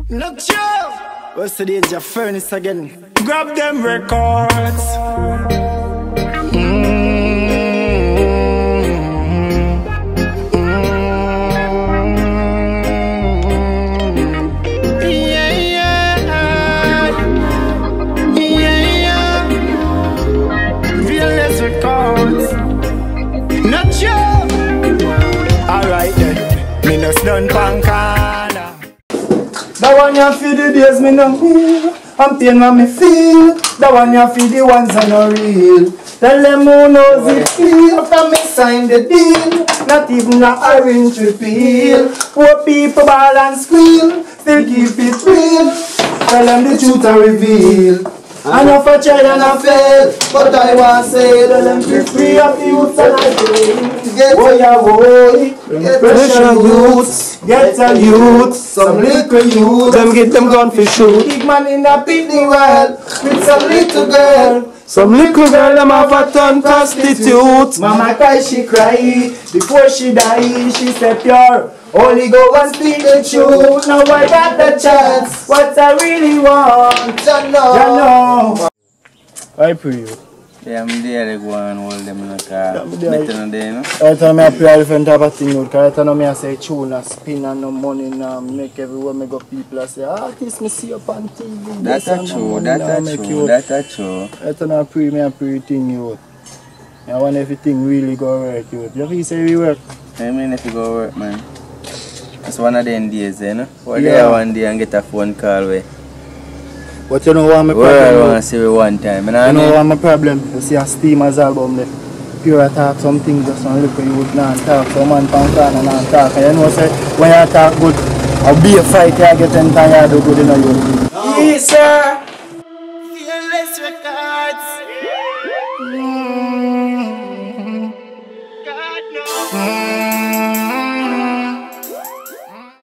Look you! What's the danger? Furnace again. Grab them records. Veinless records. Not you! Alright then. Me no done pankana. That one you feel the days me no feel. I'm pain when me feel. That one you feel the ones that no real. Tell them who knows it feel. After me sign the deal. Not even a orange repeal. Poor people ball and squeal. Still keep it real. Tell them the truth and reveal. I know for try and I fail, but I want to say that them free of youth and I fail. Get pressure youth, get a youth, some little youth. Them get them gun for shoot. Big man in a pitney well, with some little girl. Some little girl them have a ton prostitute. Mama cry, she cry, before she die, she said pure. Only go and speak the truth. Now I got the chance. What I really want, you know. I pray you. Yeah, I'm there. They go and hold them in the car. Better than they, no? I tell me I play a different type of thing. Because I tell me I say tune and spin and no money now. Make everywhere me go people say, artist me see up on TV. That's true. That's true. I tell me I pray thing you. I want everything really go work you. You feel say we work? I mean if you go work, man. That's one of them days, you know? Or there one day and get a phone call away. But you know what my problem? Well, I want to see you one time. You know what my problem? You see a Steamaz album there. Pure talk something just on look at you would not talk. Some man pound and not talk. And you know say when you talk good, I'll be a fight I get tired do good in you. Yes sir! Veinless records.